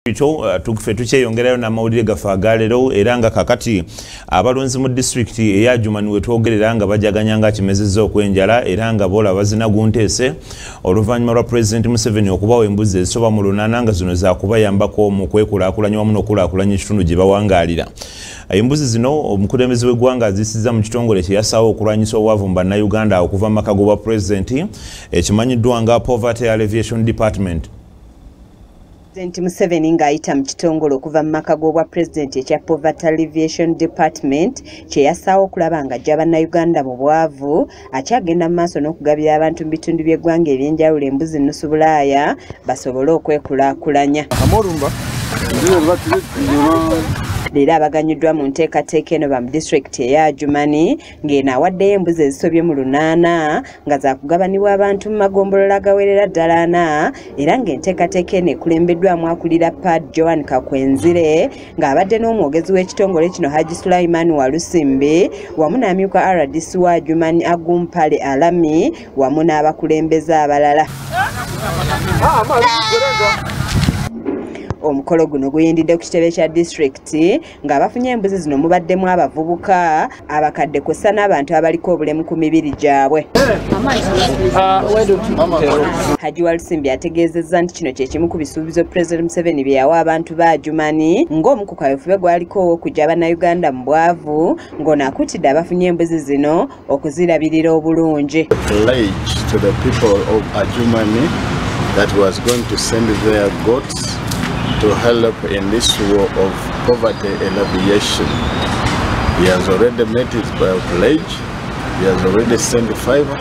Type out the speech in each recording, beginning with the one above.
Tukufe tukyeyongerayo n'amawulire gaffe agalero era nga kakati abalonzi mu district eya Adjumani wetwogerera nga bajaganya nga kimezezza okwenjala era nga bola bazina gunteese oluvannyuma lwa President Museveni okubawa embuzi ezisoba mu 8 nga zino zakubayambako mu kwekulaakulanya wamu n'okulaakulanya ekitundu gye bawangaalira. Embuzi zino omukulembeze w'eggwanga azisizza mu kitongole kye yasaawo okulwanyisa obwavu mu bannayuganda okuva mu makago bwa President ekimanyiddwa nga Poverty Alleviation Department. President Museveni ng'ayita mu kitongole okuva mu makago bwa President ekya Poverty Alleviation Department kye yasaawo okulaba nga ajja bannayuganda mu bwavu akyagenda mu maaso n'okugabira abantu mu bitundu by'eggwanga ebyenjawulo embuzi nnusu bulaaya basobole okwekulaakulanya. Leero abaganyuddwa mu nteekateeka eno ba mu disitulikiti eya Adjumani ng'eno awaddeyo embuzi ezisobye mu 8 nga zaakugabanibwa abantu mu magombolola agawerera ddala 4 era ng'enteekateeka eno ekulembeddwamu akulira Adjumani Kakwenzire ng'abadde n'omwogezi w'ekitongole kino Haji Sulaiman Walusimbi wamu n'amyuka RDC wa Adjumani Agumpale Alami wamu n'abakulembeze abalala. Omukolo guno guyindidde ku kitebe kya disitulikiti ng'abafunye embuzi zino mubaddemu abavubuka abakadde kw'ossa n'abantu abaliko obulemu ku mibiri gyabwe. Haji Walusimbi ategeezezza nti kino kye kimu ku bisuubizo President Museveni bye yawa abantu ba Adjumani ng'omu ku kaweefube gwaliko okujja bannayuganda mu bwavu ng'ono akuutidde abafunye embuzi zino okuzirabirira obulungi. To the people of Adjumani that was going to send their goats to help in this war of poverty alleviation. He has already made his pledge. He has already sent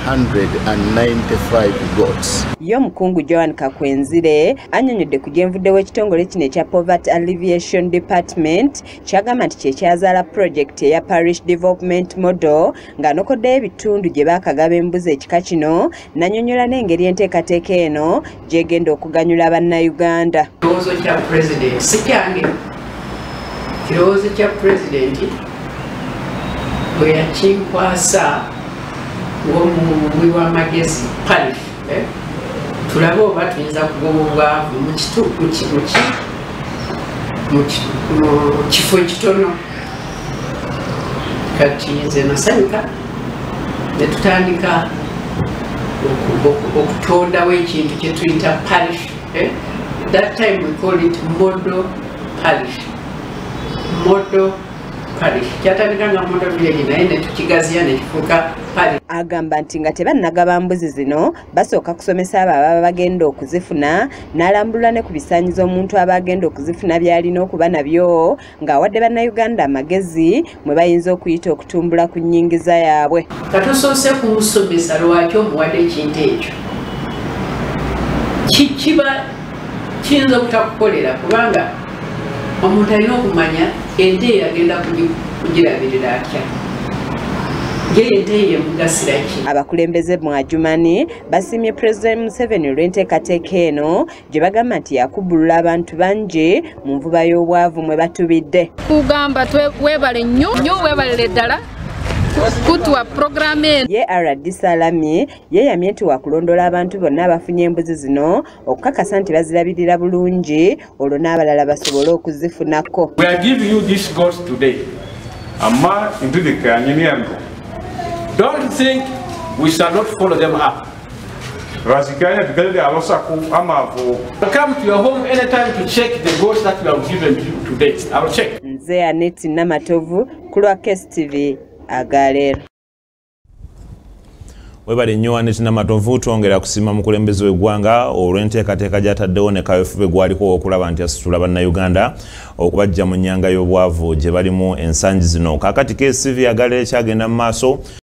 595 goats. Yo mukungu Joan Kakwenzire annyonnyodde ku gyenvudde w'ekitongole kino ekya Poverty Alleviation Department kyagamba nti kye kyazaala project eya Parish Development Model ng'anokoddeyo ebitundu gye baakagaba embuzi ekika kino n'annyonnyola n'engeri enteekateeka eno gy'egenda okuganyula bannayuganda. Kirowoozo kya President si kyange. Kirowoozo kya President bwe yakinkwasa ng'omuwi w'amagezi parish tulabe oba tuyinza kugoba obwavu mu kifo ekitono. Kati nze nasanyuka ne tutandika okutondawo ekintu kye tuyita parish. That time we call it model parish. Model parish. Kyatandika nga model village naye ne tukigaziya ne kifuuka parish. Agamba nti nga tebannagaba mbuzi zino basooka kusomesa abo ababa bagenda okuzifuna n'alambulula ne ku bisaanyizo omuntu aba agenda okuzifuna by'alina okuba nabyo ng'awadde bannayuganda amagezi mwe bayinza okuyita okutumbula ku nnyingiza yaabwe. Katusoose kumusomesa lwaki omuwadde ekintu ekyo kiba kiyinza obutakukolera kubanga omuntu alina okumanya ente agenda kugirabirira atya. Abakulembeze mu Adjumani basimye President Museveni olw'enteekateeka eno gye bagamba nti yakubbulula abantu bangi mu nvuba y'obwavu mwe batubidde. Kugamba weebale nnyo weebalire ddala kutuwa programme ye RDC Alami yeeyamye nti wakulondola abantu bonna abafunye embuzi zino okukakasa nti bazirabirira bulungi olwo n'abalala basobole okuzifunako. We are giving you these goats today. Amma into the canyon. Don't think we shall not follow them up. Come to your home anytime to check the goats that we have given you today. I will check. Nze Aneti Namatovu ku lwa KSTV agalero. Webale nnyo Aneti Namatovu twongera kusima mukulembeze w'eggwanga olw'enteekateeka gy'ataddewo ne kaweefube gwaliko okulaba nti asitula bannayuganda okubajja mu nnyanga y'obwavu gye balimu ensangi zino. Kaakati KSTV agalero ekyagenda mu maaso